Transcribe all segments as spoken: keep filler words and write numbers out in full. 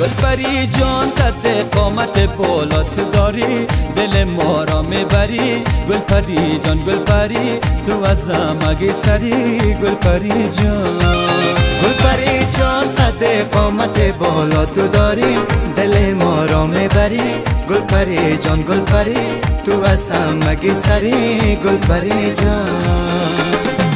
گلپری جان قد قامت بالا تو داری دل ما را میبری گلپری جان گلپری تو ازم اگه سری گلپری جان گلپری جان قد قامت بالا تو داری دل ما را میبری گلپری جان گلپری تو ازم اگه سری گلپری جان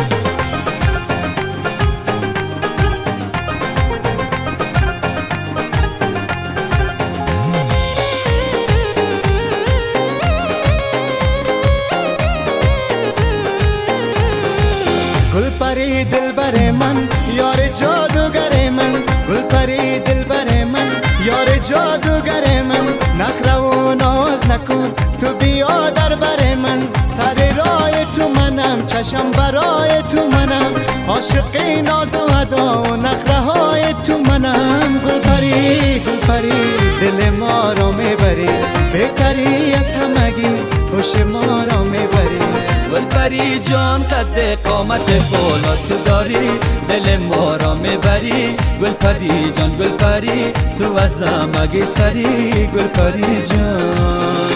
گلپری دلبر من یار جادوگر من گلپری دلبر من یار جادوگر من نخره و ناز نکن تو بیا در بر من سر راه تو منم چشم برای تو منم عاشقی ناز و ادا و نخره های تو منم گلپری گلپری دل ما را میبری بهتری از همگی هوش ما را میبری گلپری جان قد قامت بالا تو داری دل ما را میبری گلپری جان گلپری تو ازم اگه سری گلپری جان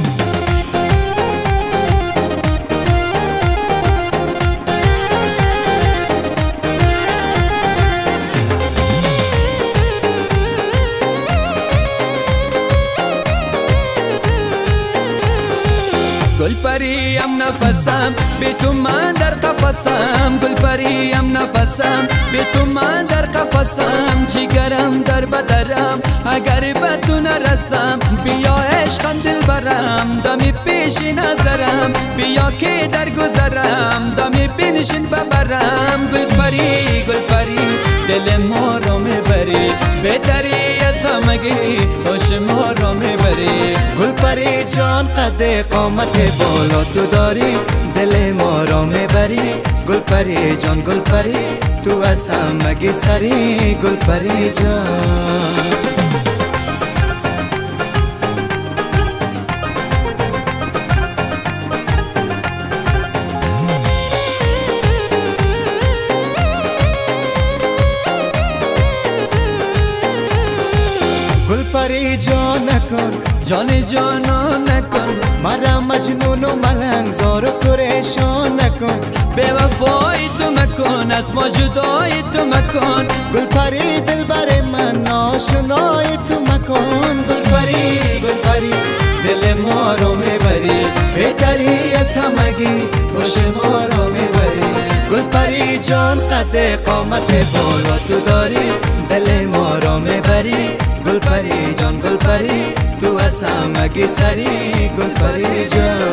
گلپری ام نفسم به تو من در قفسم گلپری ام نفسم به تو من در قفسم جگرم در بدرم اگر به تو نرسم بیا عشقم دلبرم دمی پیش نظرم بیا که در گذرم دمی بنشین ببرم گلپری گلپری دل ما را میبری بهتری از همگی هوش ما را میبری گلپری جان قد قامت بالا تو داری دل ما را میبری گلپری جان گلپری تو از همگی سری گلپری جان گلپری جان نکن جان جانان نکن مرا مجنون و ملنگ زار و پریشان نکن به وفای تو مکن از ما جدای تو مکن گلپری دلبر من آشنای تو مکن گلپری گلپری دل ما رو میبری بهتری از همگی هوش ما رو میبری گلپری جان قد قامت بالا تو داری دل ما رو میبری گلپری جان گلپری تو از همگی سری گلپری جان